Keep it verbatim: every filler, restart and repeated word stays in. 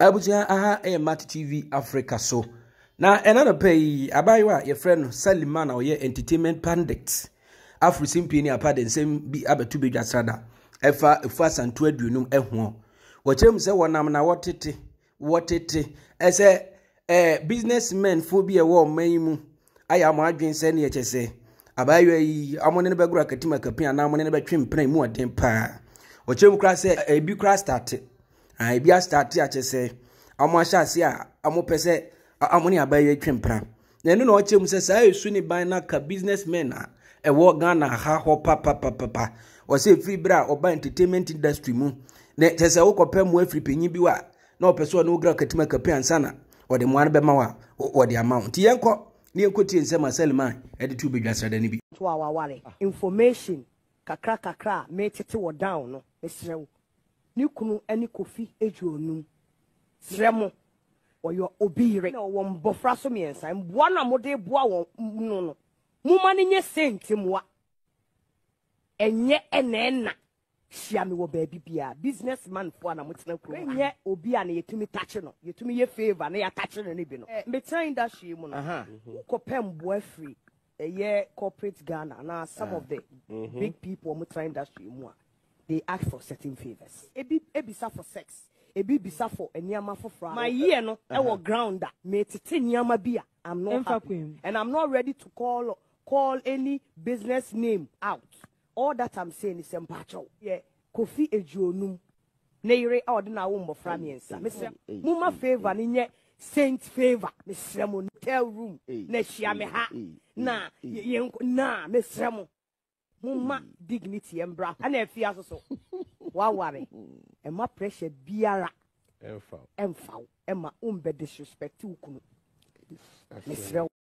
Abuja aha SIeęp T V Africa so. Na another pay abayiwa your friend Saliman or your entertainment pandit. Afro simpi ni apade nsem bi abetu be dwasada. Efa efa santu aduonum ehwo. Wochem se wonam na wotete wotete ese eh businessmen fo bi e wo man mu aya mo adwen se ne yechese abayiwa yi amone ne begura katima kapia na amone ne betwempran mu oden pa. Wochem kra se e bi kra start ai bia start ya chese amo ahyase a amo pese amoni abaye twempra na enu na ochem se sa esu ni ban na ka businessmen a e wo Ghana ha ho papa papa papa o se free bra oba entertainment industry mu na chese wo kopem mu afri penyi bi wa na opeso na ogra katima kapi ansana o de mo an be ma wa o de amount yenko ni yenko tie nse Saliman e de tu bedwasada ni bi to awaware information kakra kakra me tete wo down no esrew ni kunu ani kofi ejuonum sremo oyo obire na wo mbofra so miensa mboa na mode boa wo no no muma ne nye sentimwa enye enena hia me wo baabi bia businessman fo na motena kuro enye obi a na yetumi tache no yetumi ye favor na ya tache no ne bi no metan industry mu no ukopem boa free eye corporate Ghana na some of the big people motra industry mu a they ask for certain favors. Ebi ebisa for sex. Ebi bisa for eniyama for fraud. My year no, I will ground that. Me tete eniyama bia. I'm not happy. And I'm not ready to call call any business name out. All that I'm saying is empacho. Yeah, Kofi Ejuonum. Neire ordina wumbo framiensa. Mister Muma favor ninye saint favor. Mister Mo hotel room. Ne shiame ha. Na na Mister Mo. Muma dignity embra and if you so wa worry and my pressure biara emfa emfa emma umbe disrespect ukunu.